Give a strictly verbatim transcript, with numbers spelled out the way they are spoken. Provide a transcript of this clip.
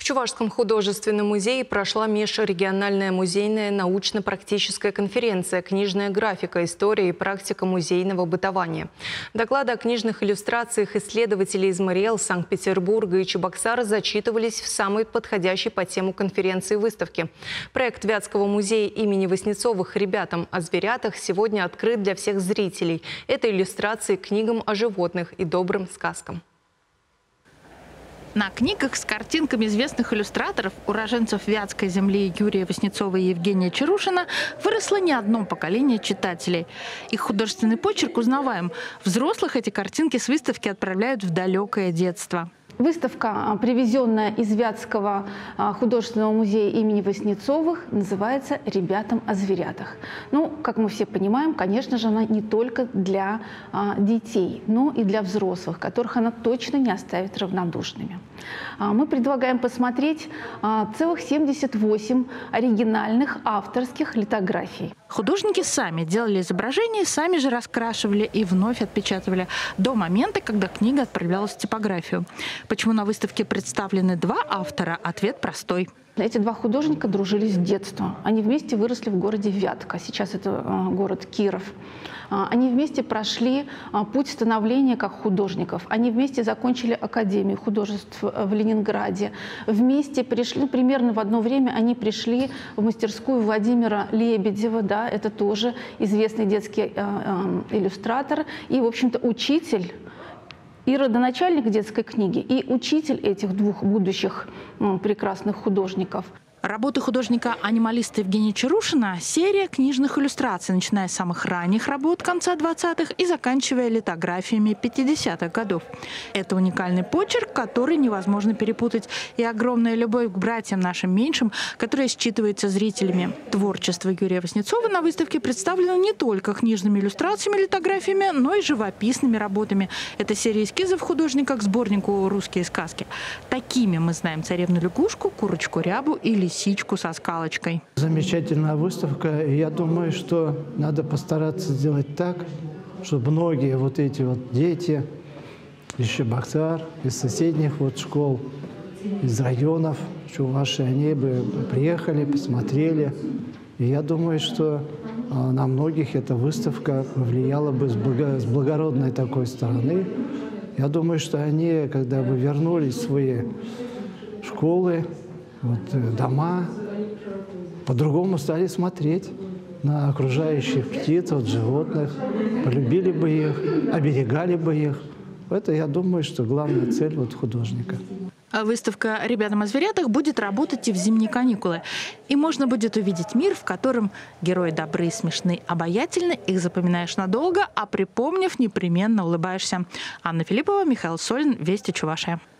В Чувашском художественном музее прошла межрегиональная музейная научно-практическая конференция «Книжная графика. История и практика музейного бытования». Доклады о книжных иллюстрациях исследователей из Мариэл, Санкт-Петербурга и Чебоксара зачитывались в самой подходящей по тему конференции выставки. Проект Вятского музея имени Васнецовых «Ребятам о зверятах» сегодня открыт для всех зрителей. Это иллюстрации к книгам о животных и добрым сказкам. На книгах с картинками известных иллюстраторов, уроженцев Вятской земли Юрия Васнецова и Евгения Чарушина, выросло не одно поколение читателей. Их художественный почерк узнаваем. Взрослых эти картинки с выставки отправляют в далекое детство. Выставка, привезенная из Вятского художественного музея имени Васнецовых, называется «Ребятам о зверятах». Ну, как мы все понимаем, конечно же, она не только для а, детей, но и для взрослых, которых она точно не оставит равнодушными. А, мы предлагаем посмотреть а, целых семьдесят восемь оригинальных авторских литографий. Художники сами делали изображения, сами же раскрашивали и вновь отпечатывали до момента, когда книга отправлялась в типографию. Почему на выставке представлены два автора? Ответ простой. Эти два художника дружили с детства. Они вместе выросли в городе Вятка, сейчас это город Киров. Они вместе прошли путь становления как художников. Они вместе закончили Академию художеств в Ленинграде. Вместе пришли, ну, примерно в одно время они пришли в мастерскую Владимира Лебедева. Да, это тоже известный детский иллюстратор и, в общем-то, учитель. И родоначальник детской книги, и учитель этих двух будущих ну, прекрасных художников. Работы художника-анималиста Евгения Чарушина – серия книжных иллюстраций, начиная с самых ранних работ конца двадцатых и заканчивая литографиями пятидесятых годов. Это уникальный почерк, который невозможно перепутать, и огромная любовь к братьям нашим меньшим, которая считывается зрителями. Творчество Юрия Васнецова на выставке представлено не только книжными иллюстрациями, литографиями, но и живописными работами. Это серия эскизов художника к сборнику «Русские сказки». Такими мы знаем «Царевну-лягушку», «Курочку-рябу» и «Лисичку со скалочкой». Замечательная выставка. Я думаю, что надо постараться сделать так, чтобы многие вот эти вот дети из Чебоксар, из соседних вот школ, из районов Чувашии, они бы приехали, посмотрели. И я думаю, что на многих эта выставка повлияла бы с благородной такой стороны. Я думаю, что они, когда бы вернулись в свои школы, вот, дома, по-другому стали смотреть на окружающих птиц, вот, животных, полюбили бы их, оберегали бы их. Это, я думаю, что главная цель вот, художника. Выставка «Ребятам о зверятах» будет работать и в зимние каникулы. И можно будет увидеть мир, в котором герои добры, смешны, обаятельны, их запоминаешь надолго, а припомнив, непременно улыбаешься. Анна Филиппова, Михаил Солин, Вести Чувашия.